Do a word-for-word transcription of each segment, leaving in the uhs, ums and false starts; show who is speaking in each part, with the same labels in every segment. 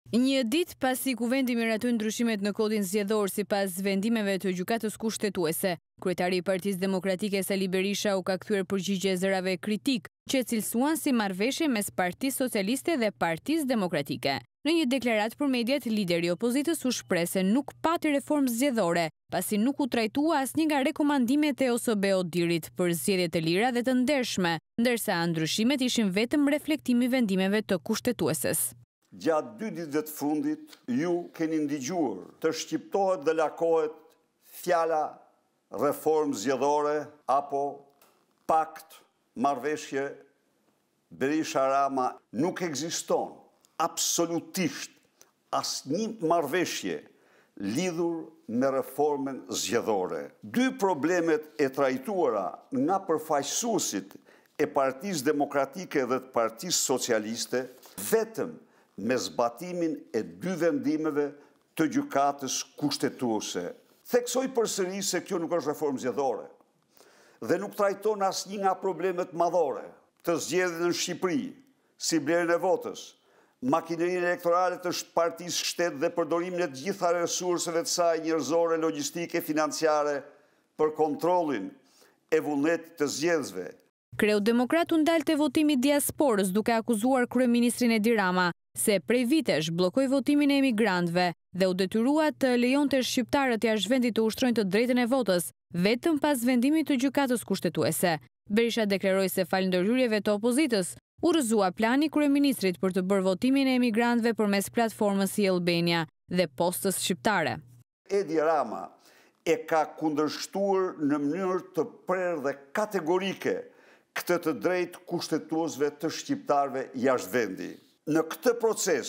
Speaker 1: Një ditë pasi kuvendi miratoi ndryshimet në kodin zgjedhor sipas vendimeve të gjykatës kushtetuese, kryetari i Partisë Demokratike Sali Berisha u ka kthyer përgjigje zërave kritik që e cilësuan si marrëveshje mes Partisë Socialiste dhe Partisë Demokratike. Në një deklaratë për mediat, lideri i opozitës u shpreh se nuk pati reformë zgjedhore, pasi nuk u trajtua asnjë nga rekomandimet e O S B Odirit për zgjedhje të lira dhe të ndershme, ndërsa ndryshimet ishin vetëm reflektimi i vendimeve të kushtetueses.
Speaker 2: Gjatë dy ditëve të fundit, ju keni ndigjuar të shqiptohet dhe lakohet fjala reformë zgjedhore apo pakt, marrëveshje. Berisha-Rama nuk ekziston absolutisht asnjë marrëveshje lidhur me reformën zgjedhore. Dy problemet e trajtuara nga përfaqësuesit e Partisë Demokratike dhe të Partisë Socialiste vetëm me zbatimin e dy vendimeve të gjykatës kushtetuese. Theksoj përsëri se kjo nuk është reformë zgjedhore dhe nuk trajton asnjë nga problemet madhore të zgjedhjeve në Shqipëri, si blerjen e votës, makinerinë elektorale të Partisë Shtetit dhe përdorimin e të gjitha resurseve të saj njerëzore, logjistike, financiare për kontrollin e vullnetit të zgjedhësve.
Speaker 1: Kreu Demokrat u ndal te votimi i diasporës duke akuzuar kryeministrin Edi Rama se prej vitesh bllokoi votimin e emigrantëve dhe u detyrua të lejonte shqiptarët jashtë vendit të ushtrojnë të drejtën e votës, vetëm pas vendimit të gjykatës kushtetuese. Berisha deklaroi se falëndërhyrjeve të opozitës u rrëzua plani kryeministrit për të bërë votimin e emigrantëve përmes platformës i Albania dhe postës shqiptare.
Speaker 2: Edi Rama e ka kundërshtuar në mënyrë të prerë dhe kategorike këtë të drejtë kushtetuesve të shqiptarëve jashtë vendi. Në këtë proces,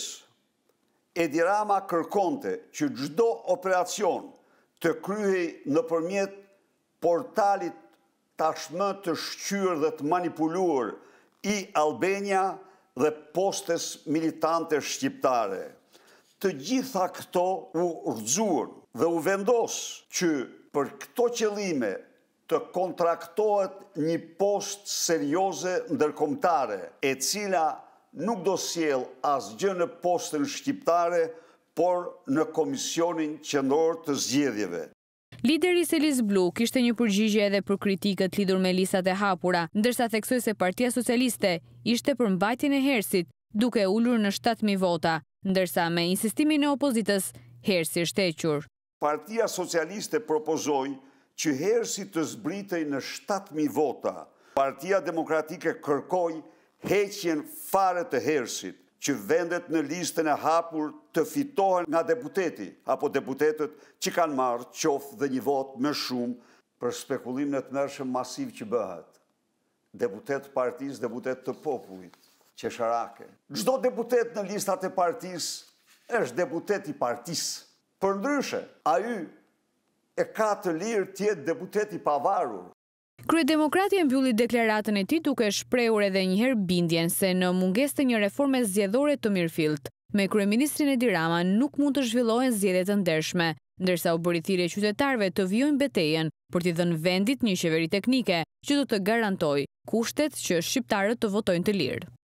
Speaker 2: Edi Rama kërkonte që çdo operacion të kryhej nëpërmjet portalit tashmë të shqyrë dhe të manipuluar i Albania dhe postës militante shqiptare. Të gjitha këto u rrëzuan dhe u vendos që për këto qëllime të kontraktohet një postë serioze ndërkombëtare, e cila nuk do sjell asgjë në postën shqiptare, por në Komisionin Qendror të Zgjedhjeve.
Speaker 1: Lideri i Selis Blu kishte një përgjigje edhe për kritikët lidhur me listat e hapura, ndërsa theksoi se Partia Socialiste ishte për mbajtjen e Hersit, duke ulur në shtatë mijë vota, ndërsa me insistimin e opozitës, Hersi është hequr.
Speaker 2: Partia Socialiste propozoi që Hersi të zbritej në shtatë mijë vota. Partia Demokratike kërkoi heqjen fare të Hersit, që vendet në listën e hapur të fitohen nga deputeti apo deputetët që kanë marrë qoftë dhe një votë më shumë për spekulimin e tmerrshëm masiv që bëhet. Deputet partisë, deputet të popullit, qesharake. Çdo deputet në listat e partisë është deputet i partisë. Përndryshe, ai e ka të lirë të jetë deputet i pavarur.
Speaker 1: Kryedemokrati e mbylli deklaratën e tij duke shprehur edhe një herë bindjen se në mungesë të një reforme zgjedhore të mirëfillt, me kryeministrin Edi Rama nuk mund të zhvillohen zgjedhje të ndershme, ndërsa u bëri thirrje qytetarëve të vijojnë betejën për t'i dhënë vendit një qeveri teknike që do të garantojë kushtet që shqiptarët të votojnë të lirë.